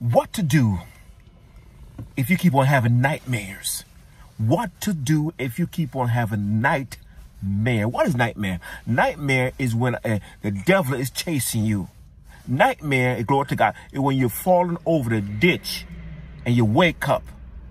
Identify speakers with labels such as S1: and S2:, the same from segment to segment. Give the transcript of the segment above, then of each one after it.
S1: What to do if you keep on having nightmares? What to do if you keep on having nightmare? What is nightmare? Nightmare is when the devil is chasing you. Nightmare, glory to God, is when you're falling over the ditch and you wake up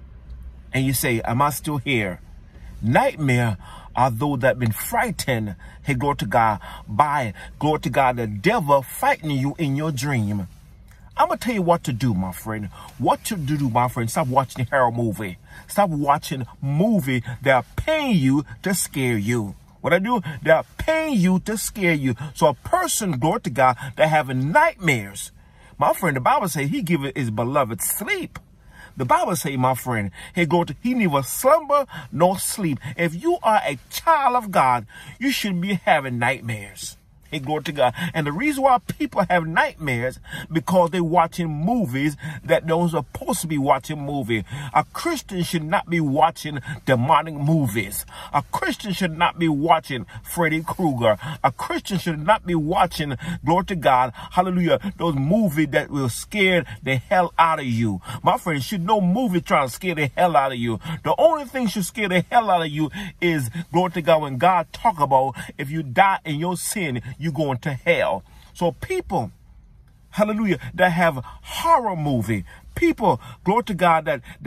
S1: and you say, am I still here? Nightmare are those that have been frightened, hey, glory to God, by, glory to God, the devil fighting you in your dream. I'm going to tell you what to do, my friend. What to do, my friend. Stop watching horror movie. Stop watching movie that are paying you to scare you. What I do, they are paying you to scare you. So a person, glory to God, that having nightmares, my friend, the Bible says he giveth his beloved sleep. The Bible says, my friend, he neither slumber nor sleep. If you are a child of God, you shouldn't be having nightmares. Hey, glory to God. And the reason why people have nightmares, because they're watching movies that they're supposed to be watching movies. A Christian should not be watching demonic movies. A Christian should not be watching Freddy Krueger. A Christian should not be watching, glory to God, hallelujah, those movies that will scare the hell out of you. My friend, should no movie try to scare the hell out of you. The only thing should scare the hell out of you is, glory to God, when God talk about if you die in your sin, you going to hell. So people, hallelujah, that have horror movie, people, glory to God,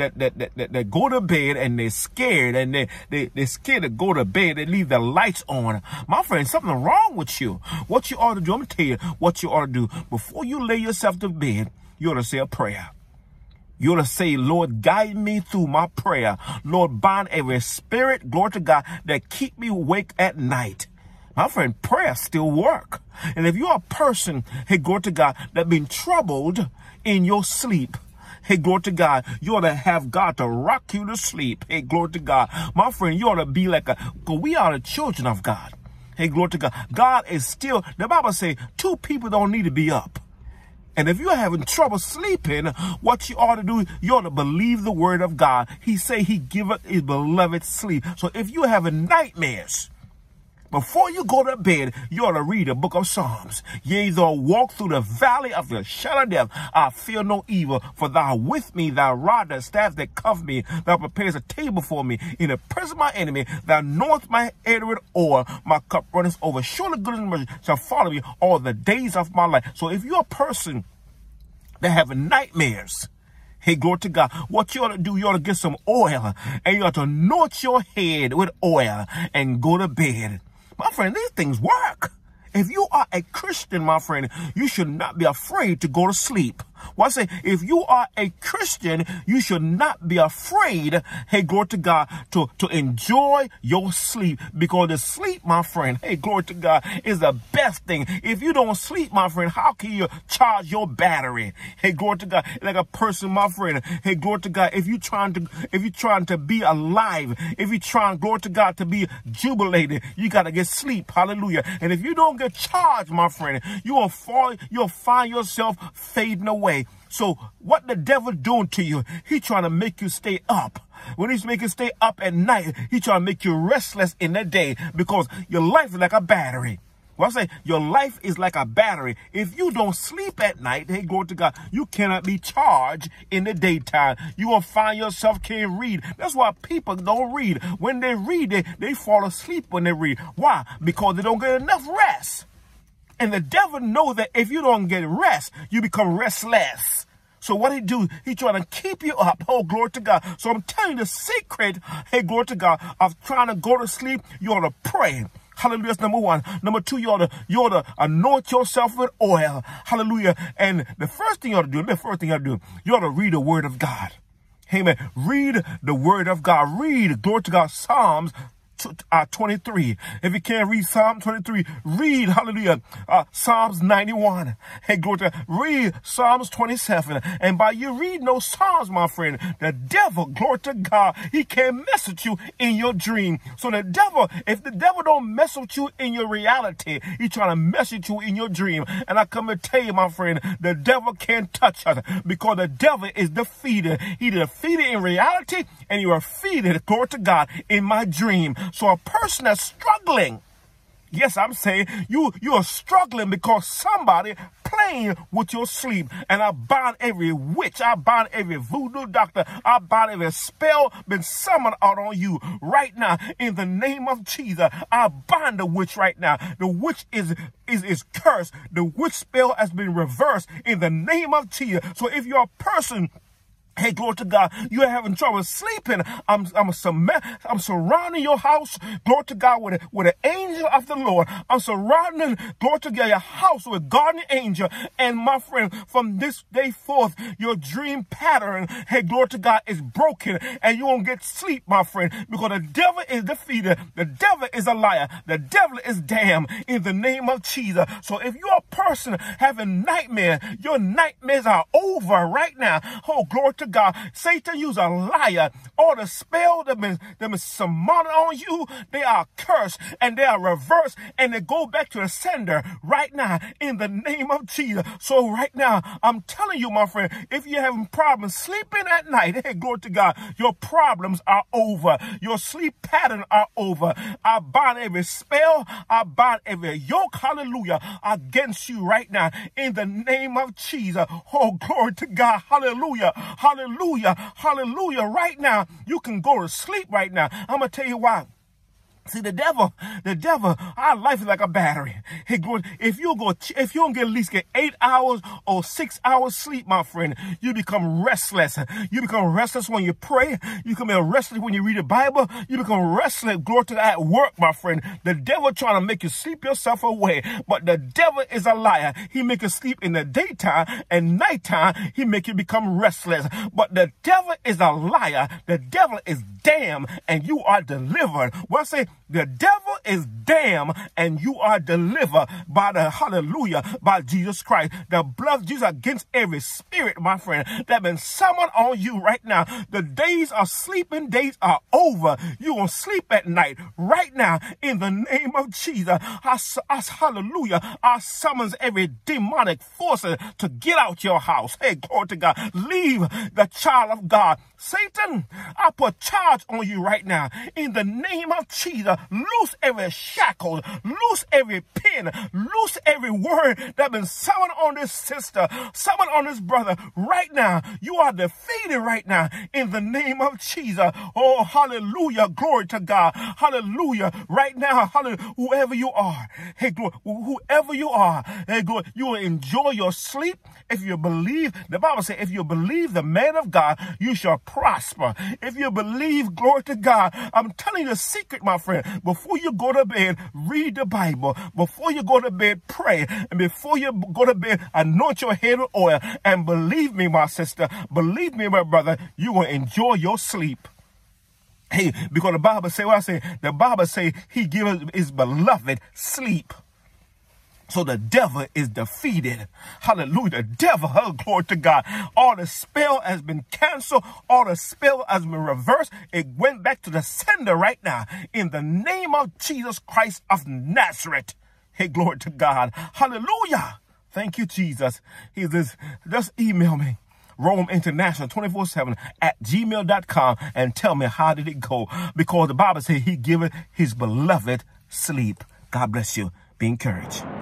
S1: that go to bed and they're scared and they're scared to go to bed. They leave the lights on. My friend, something wrong with you. What you ought to do, I'm going to tell you what you ought to do. Before you lay yourself to bed, you ought to say a prayer. You ought to say, Lord, guide me through my prayer. Lord, bind every spirit, glory to God, that keep me awake at night. My friend, prayer still work. And if you're a person, hey, glory to God, that been troubled in your sleep, hey, glory to God, you ought to have God to rock you to sleep. Hey, glory to God. My friend, you ought to be like we are the children of God. Hey, glory to God. God is still, the Bible says, two people don't need to be up. And if you're having trouble sleeping, what you ought to do, you ought to believe the word of God. He say he giveth his beloved sleep. So if you're having nightmares, before you go to bed, you ought to read the book of Psalms. Yea, though I walk through the valley of the shadow of death, I fear no evil, for thou art with me, thy rod, thy staff that comfort me, thou preparest a table for me in the presence of my enemy, thou anointest my head with oil, my cup runneth over. Surely goodness and mercy shall follow me all the days of my life. So if you're a person that have nightmares, hey, glory to God, what you ought to do, you ought to get some oil, and you ought to anoint your head with oil and go to bed. My friend, these things work. If you are a Christian, my friend, you should not be afraid to go to sleep. Well, I say, if you are a Christian, you should not be afraid, hey, glory to God, to enjoy your sleep. Because the sleep, my friend, hey, glory to God, is the best thing. If you don't sleep, my friend, how can you charge your battery? Hey, glory to God, like a person, my friend, hey, glory to God, if you're trying to be alive, if you're trying, glory to God, to be jubilated, you got to get sleep. Hallelujah. And if you don't get charged, my friend, you'll find yourself fading away. So what the devil doing to you, he trying to make you stay up. When he's making you stay up at night, he trying to make you restless in the day, because your life is like a battery. Well, I say your life is like a battery. If you don't sleep at night, hey, glory to God, you cannot be charged in the daytime. You will find yourself can't read. That's why people don't read. When they read, they fall asleep when they read. Why? Because they don't get enough rest. And the devil knows that if you don't get rest, you become restless. So what he do, he trying to keep you up. Oh, glory to God. So I'm telling you the secret, hey, glory to God, of trying to go to sleep, you ought to pray. Hallelujah. That's number one. Number two, you ought to anoint yourself with oil. Hallelujah. And the first thing you ought to do, you ought to read the word of God. Amen. Read the word of God. Read, glory to God, Psalms 23. If you can't read Psalm 23, read, hallelujah, Psalms 91. Hey, glory to God, read Psalms 27. And by you reading those Psalms, my friend, the devil, glory to God, he can't mess with you in your dream. So the devil, if the devil don't mess with you in your reality, he trying to mess with you in your dream. And I come to tell you, my friend, the devil can't touch us, because the devil is defeated. He defeated in reality, and he was defeated, glory to God, in my dream. So a person that's struggling, Yes, I'm saying you are struggling because somebody playing with your sleep. And I bind every witch. I bind every voodoo doctor. I bind every spell been summoned out on you right now in the name of Jesus. I bind the witch right now. The witch is cursed. The witch spell has been reversed in the name of Jesus. So if you're a person, hey, glory to God, you're having trouble sleeping, I'm surrounding your house, glory to God, with an angel of the Lord. I'm surrounding, glory to God, your house with a guardian angel. And my friend, from this day forth, your dream pattern, hey, glory to God, is broken. And you won't get sleep, my friend, because the devil is defeated. The devil is a liar. The devil is damned in the name of Jesus. So if you're a person having nightmares, your nightmares are over right now. Oh, glory to God. Satan, you's a liar. All the spell that been summoned on you, they are cursed and they are reversed and they go back to the sender right now in the name of Jesus. So right now, I'm telling you, my friend, if you're having problems sleeping at night, hey, glory to God, your problems are over. Your sleep pattern are over. I bind every spell. I bind every yoke, hallelujah, against you right now in the name of Jesus. Oh, glory to God. Hallelujah. Hallelujah. Hallelujah. Right now, you can go to sleep right now. I'm going to tell you why. See, the devil, our life is like a battery. Hey, if you don't get at least 8 hours or 6 hours sleep, my friend, you become restless. You become restless when you pray. You become restless when you read the Bible. You become restless, glory to God, at work, my friend. The devil trying to make you sleep yourself away, but the devil is a liar. He make you sleep in the daytime and nighttime. He make you become restless, but the devil is a liar. The devil is damned, and you are delivered. Well, I say, the devil is damned and you are delivered by the hallelujah, by Jesus Christ. The blood of Jesus against every spirit, my friend, that been summoned on you right now. The days of sleeping days are over. You will sleep at night right now in the name of Jesus. Hallelujah. I summons every demonic force to get out your house. Hey, glory to God. Leave the child of God. Satan, I put charge on you right now in the name of Jesus. Loose every shackle, loose every pin, loose every word that been summoned on this sister, summoned on this brother. Right now, you are defeated right now in the name of Jesus. Oh, hallelujah. Glory to God. Hallelujah. Right now, hallelujah. Whoever you are, hey, glory, whoever you are, hey, glory, you will enjoy your sleep. If you believe, the Bible says, if you believe the man of God, you shall prosper. If you believe, glory to God, I'm telling you the secret, my friend. Before you go to bed, read the Bible. Before you go to bed, pray. And before you go to bed, anoint your head with oil. And believe me, my sister, believe me, my brother, you will enjoy your sleep. Hey, because the Bible say what I say. The Bible say he gives his beloved sleep. So the devil is defeated. Hallelujah. The devil, oh, glory to God. All the spell has been canceled. All the spell has been reversed. It went back to the sender right now. In the name of Jesus Christ of Nazareth. Hey, glory to God. Hallelujah. Thank you, Jesus. Just email me. Rome International 24/7 at gmail.com and tell me how did it go. Because the Bible says he giveth his beloved sleep. God bless you. Be encouraged.